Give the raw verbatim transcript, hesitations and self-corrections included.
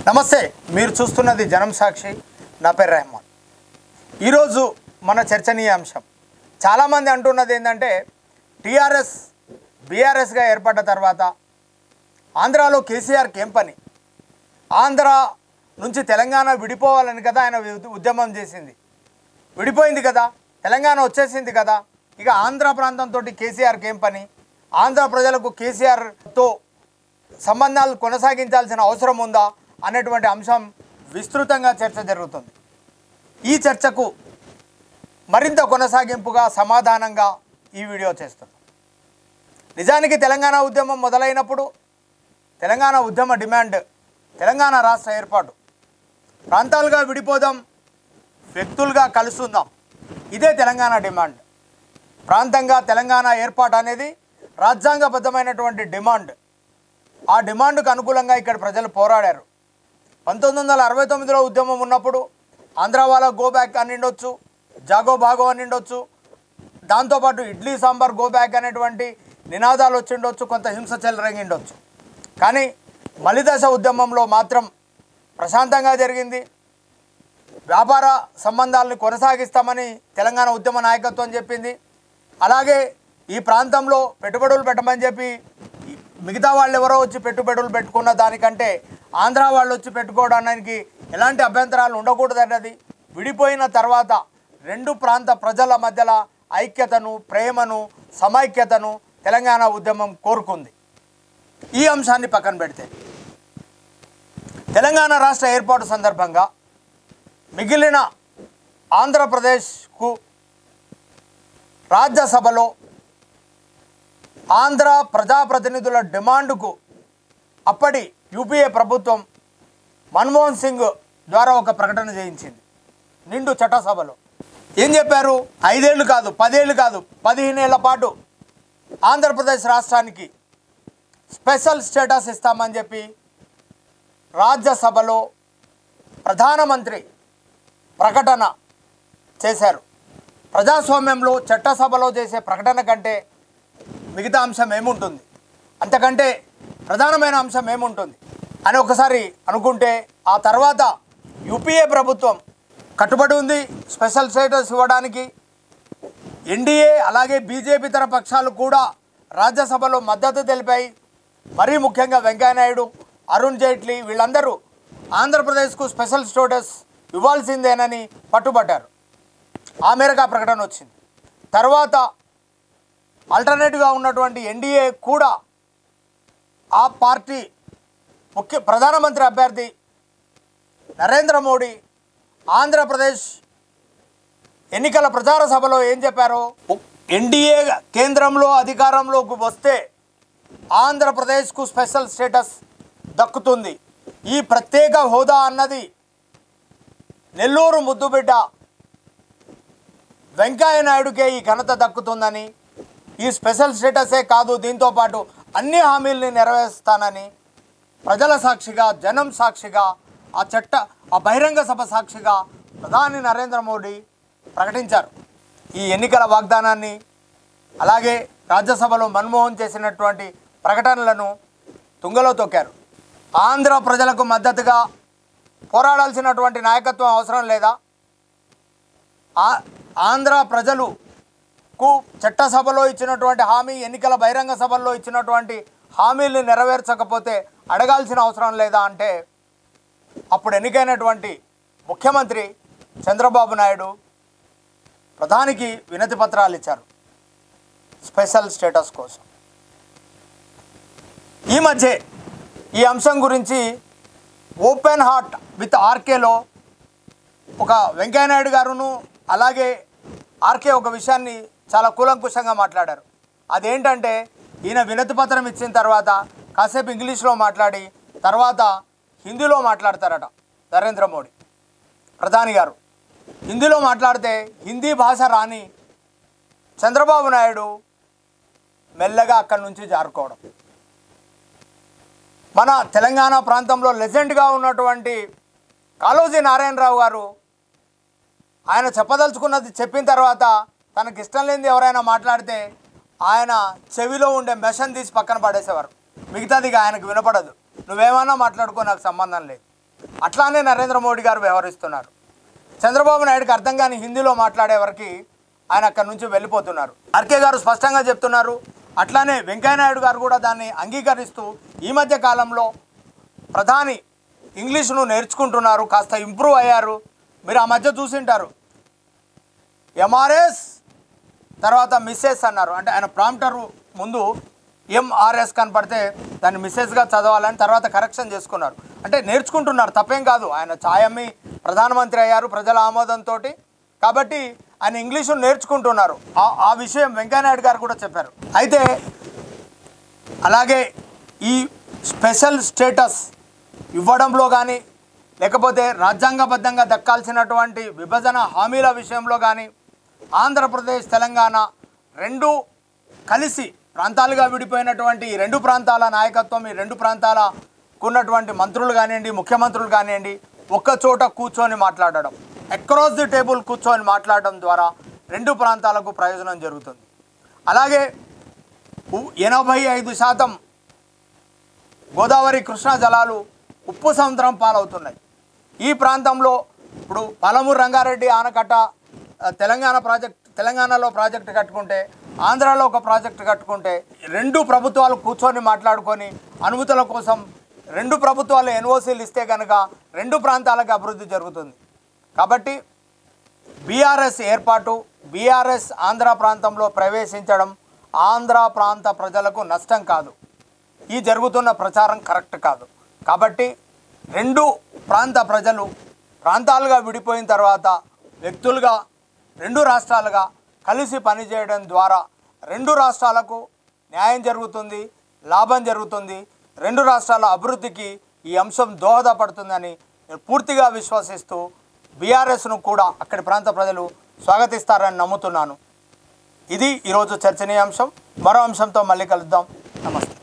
నమస్తే, మీరు చూస్తున్నది జనం సాక్షి. నా పేరు రెహమాన్. ఈరోజు మన చర్చనీయాంశం, చాలామంది అంటున్నది ఏంటంటే టీఆర్ఎస్ బీఆర్ఎస్గా ఏర్పడ్డ తర్వాత ఆంధ్రాలో కేసీఆర్కి ఏం పని, ఆంధ్ర నుంచి తెలంగాణ విడిపోవాలని కదా ఆయన ఉద్యమం చేసింది, విడిపోయింది కదా, తెలంగాణ వచ్చేసింది కదా, ఇక ఆంధ్ర ప్రాంతంతో కేసీఆర్కి ఏం పని, ఆంధ్ర ప్రజలకు కేసీఆర్తో సంబంధాలు కొనసాగించాల్సిన అవసరం ఉందా అనేటువంటి అంశం విస్తృతంగా చర్చ జరుగుతుంది. ఈ చర్చకు మరింత కొనసాగింపుగా సమాధానంగా ఈ వీడియో చేస్తున్నాం. నిజానికి తెలంగాణ ఉద్యమం మొదలైనప్పుడు తెలంగాణ ఉద్యమ డిమాండ్ తెలంగాణ రాష్ట్ర ఏర్పాటు, ప్రాంతాలుగా విడిపోదాం, వ్యక్తులుగా కలుసుందాం, ఇదే తెలంగాణ డిమాండ్. ప్రాంతంగా తెలంగాణ ఏర్పాటు అనేది రాజ్యాంగబద్ధమైనటువంటి డిమాండ్. ఆ డిమాండ్కు అనుకూలంగా ఇక్కడ ప్రజలు పోరాడారు. పంతొమ్మిది వందల అరవై తొమ్మిదిలో ఉద్యమం ఉన్నప్పుడు ఆంధ్ర వాళ్ళ గో బ్యాక్ అని ఉండొచ్చు, జాగో భాగో అని ఉండొచ్చు, దాంతోపాటు ఇడ్లీ సాంబార్ గో బ్యాక్ అనేటువంటి నినాదాలు వచ్చి ఉండొచ్చు, కొంత హింస చెలరేగిండొచ్చు. కానీ మలిదశ ఉద్యమంలో మాత్రం ప్రశాంతంగా జరిగింది. వ్యాపార సంబంధాలను కొనసాగిస్తామని తెలంగాణ ఉద్యమ నాయకత్వం చెప్పింది. అలాగే ఈ ప్రాంతంలో పెట్టుబడులు పెట్టమని చెప్పి మిగతా వాళ్ళు ఎవరో వచ్చి పెట్టుబడులు పెట్టుకున్న దానికంటే ఆంధ్ర వాళ్ళు వచ్చి పెట్టుకోవడానికి ఎలాంటి అభ్యంతరాలు ఉండకూడదన్నది. విడిపోయిన తర్వాత రెండు ప్రాంత ప్రజల మధ్యలో ఐక్యతను, ప్రేమను, సమైక్యతను తెలంగాణ ఉద్యమం కోరుకుంది. ఈ అంశాన్ని పక్కన పెడితే తెలంగాణ రాష్ట్ర ఏర్పాటు సందర్భంగా మిగిలిన ఆంధ్రప్రదేశ్కు రాజ్యసభలో ఆంధ్ర ప్రజాప్రతినిధుల డిమాండ్కు అప్పటి యూపీఏ ప్రభుత్వం మన్మోహన్ సింగ్ ద్వారా ఒక ప్రకటన చేయించింది. నిండు చట్టసభలో ఏం చెప్పారు? ఐదేళ్ళు కాదు, పదేళ్ళు కాదు, పదిహేనేళ్ల పాటు ఆంధ్రప్రదేశ్ రాష్ట్రానికి స్పెషల్ స్టేటస్ ఇస్తామని చెప్పి రాజ్యసభలో ప్రధానమంత్రి ప్రకటన చేశారు. ప్రజాస్వామ్యంలో చట్టసభలో చేసే ప్రకటన కంటే మిగతా అంశం ఏముంటుంది, అంతకంటే ప్రధానమైన అంశం ఏముంటుంది అని ఒకసారి అనుకుంటే, ఆ తర్వాత యూపీఏ ప్రభుత్వం కట్టుబడి ఉంది స్పెషల్ స్టేటస్ ఇవ్వడానికి. ఎన్డీఏ అలాగే బీజేపీ తర పక్షాలు కూడా రాజ్యసభలో మద్దతు తెలిపాయి. మరీ ముఖ్యంగా వెంకయ్యనాయుడు, అరుణ్ జైట్లీ వీళ్ళందరూ ఆంధ్రప్రదేశ్కు స్పెషల్ స్టేటస్ ఇవ్వాల్సిందేనని పట్టుబట్టారు. ఆ మేరకు ఆ ప్రకటన వచ్చింది. తర్వాత ఆల్టర్నేటివ్గా ఉన్నటువంటి ఎన్డీఏ కూడా ఆ పార్టీ ముఖ్య ప్రధానమంత్రి అభ్యర్థి నరేంద్ర మోడీ ఆంధ్రప్రదేశ్ ఎన్నికల ప్రచార సభలో ఏం చెప్పారో, ఎన్డీఏ కేంద్రంలో అధికారంలోకి వస్తే ఆంధ్రప్రదేశ్కు స్పెషల్ స్టేటస్ దక్కుతుంది, ఈ ప్రత్యేక హోదా అన్నది నెల్లూరు ముద్దుబిడ్డ వెంకయ్యనాయుడుకే ఈ ఘనత దక్కుతుందని, ఈ స్పెషల్ స్టేటసే కాదు దీంతోపాటు అన్ని హామీల్ని నెరవేరుస్తానని ప్రజల సాక్షిగా, జనం సాక్షిగా, ఆ చట్ట ఆ బహిరంగ సభ సాక్షిగా ప్రధాని నరేంద్ర మోడీ ప్రకటించారు. ఈ ఎన్నికల వాగ్దానాన్ని అలాగే రాజ్యసభలో మన్మోహన్ చేసినటువంటి ప్రకటనలను తుంగలో తొక్కారు. ఆంధ్ర ప్రజలకు మద్దతుగా పోరాడాల్సినటువంటి నాయకత్వం అవసరం లేదా? ఆంధ్ర ప్రజలుకు చట్టసభలో ఇచ్చినటువంటి హామీ, ఎన్నికల బహిరంగ సభల్లో ఇచ్చినటువంటి హామీల్ని నెరవేర్చకపోతే అడగాల్సిన అవసరం లేదా అంటే, అప్పుడు ఎన్నికైనటువంటి ముఖ్యమంత్రి చంద్రబాబు నాయుడు ప్రధానికి వినతి పత్రాలు ఇచ్చారు స్పెషల్ స్టేటస్ కోసం. ఈ మధ్య ఈ అంశం గురించి ఓపెన్ హార్ట్ విత్ ఆర్కేలో ఒక వెంకయ్యనాయుడు గారును అలాగే ఆర్కే ఒక విషయాన్ని చాలా కూలంకుషంగా మాట్లాడారు. అదేంటంటే, ఈయన వినతి పత్రం ఇచ్చిన తర్వాత కాసేపు ఇంగ్లీష్లో మాట్లాడి తర్వాత హిందీలో మాట్లాడతారట నరేంద్ర మోడీ ప్రధాని గారు. హిందీలో మాట్లాడితే హిందీ భాష రాని చంద్రబాబు నాయుడు మెల్లగా అక్కడి నుంచి జారుకోవడం. మన తెలంగాణ ప్రాంతంలో లెజెండ్గా ఉన్నటువంటి కాళోజీ నారాయణరావు గారు ఆయన చెప్పదలుచుకున్నది చెప్పిన తర్వాత తనకి ఇష్టం లేనిది ఎవరైనా మాట్లాడితే ఆయన చెవిలో ఉండే మెషిన్ తీసి పక్కన పడేసేవారు. మిగతాది ఆయనకు వినపడదు. నువ్వేమన్నా మాట్లాడుకో, నాకు సంబంధం లేదు. అట్లానే నరేంద్ర మోడీ గారు వ్యవహరిస్తున్నారు. చంద్రబాబు నాయుడుకి అర్థం కాని హిందీలో మాట్లాడే వరకు ఆయన అక్కడి నుంచి వెళ్ళిపోతున్నారు. ఆర్కే గారు స్పష్టంగా చెప్తున్నారు. అట్లానే వెంకయ్యనాయుడు గారు కూడా దాన్ని అంగీకరిస్తూ ఈ మధ్య కాలంలో ప్రధాని ఇంగ్లీషును నేర్చుకుంటున్నారు, కాస్త ఇంప్రూవ్ అయ్యారు. మీరు ఆ మధ్య చూసింటారు, ఎంఆర్ఎస్ తర్వాత మిస్సెస్ అన్నారు. అంటే ఆయన ప్రాంప్టర్ ముందు ఎంఆర్ఎస్ కనపడితే దాన్ని మిస్సెస్గా చదవాలని తర్వాత కరెక్షన్ చేసుకున్నారు. అంటే నేర్చుకుంటున్నారు, తప్పేం కాదు. ఆయన ఛాయమ్మి ప్రధానమంత్రి అయ్యారు ప్రజల ఆమోదంతో. కాబట్టి ఆయన ఇంగ్లీషు నేర్చుకుంటున్నారు. ఆ విషయం వెంకయ్యనాయుడు గారు కూడా చెప్పారు. అయితే అలాగే ఈ స్పెషల్ స్టేటస్ ఇవ్వడంలో కానీ లేకపోతే రాజ్యాంగబద్ధంగా దక్కాల్సినటువంటి విభజన హామీల విషయంలో కానీ ఆంధ్రప్రదేశ్ తెలంగాణ రెండు కలిసి ప్రాంతాలుగా విడిపోయినటువంటి ఈ రెండు ప్రాంతాల నాయకత్వం, ఈ రెండు ప్రాంతాలకు ఉన్నటువంటి మంత్రులు కానివ్వండి, ముఖ్యమంత్రులు కానివ్వండి, ఒక్క చోట కూర్చొని మాట్లాడడం, అక్రాస్ ది టేబుల్ కూర్చొని మాట్లాడడం ద్వారా రెండు ప్రాంతాలకు ప్రయోజనం జరుగుతుంది. అలాగే ఎనభై ఐదు శాతం గోదావరి కృష్ణా జలాలు ఉప్పు సముద్రం పాలవుతున్నాయి. ఈ ప్రాంతంలో ఇప్పుడు పాలమూరు రంగారెడ్డి ఆనకట్ట తెలంగాణ ప్రాజెక్ట్ తెలంగాణలో ప్రాజెక్టు కట్టుకుంటే, ఆంధ్రాలో ఒక ప్రాజెక్టు కట్టుకుంటే రెండు ప్రభుత్వాలు కూర్చొని మాట్లాడుకొని అనుమతుల కోసం రెండు ప్రభుత్వాలు ఎన్ఓసీలు ఇస్తే కనుక రెండు ప్రాంతాలకు అభివృద్ధి జరుగుతుంది. కాబట్టి బీఆర్ఎస్ ఏర్పాటు, బీఆర్ఎస్ ఆంధ్ర ప్రాంతంలో ప్రవేశించడం ఆంధ్ర ప్రాంత ప్రజలకు నష్టం కాదు. ఈ జరుగుతున్న ప్రచారం కరెక్ట్ కాదు. కాబట్టి రెండు ప్రాంత ప్రజలు ప్రాంతాలుగా విడిపోయిన తర్వాత వ్యక్తులుగా రెండు రాష్ట్రాలుగా కలిసి పనిచేయడం ద్వారా రెండు రాష్ట్రాలకు న్యాయం జరుగుతుంది, లాభం జరుగుతుంది, రెండు రాష్ట్రాల అభివృద్ధికి ఈ అంశం దోహదపడుతుందని పూర్తిగా విశ్వసిస్తూ బీఆర్ఎస్ను కూడా అక్కడి ప్రాంత ప్రజలు స్వాగతిస్తారని నమ్ముతున్నాను. ఇది ఈరోజు చర్చనీయాంశం. మరో అంశంతో మళ్ళీ కలుద్దాం. నమస్తే.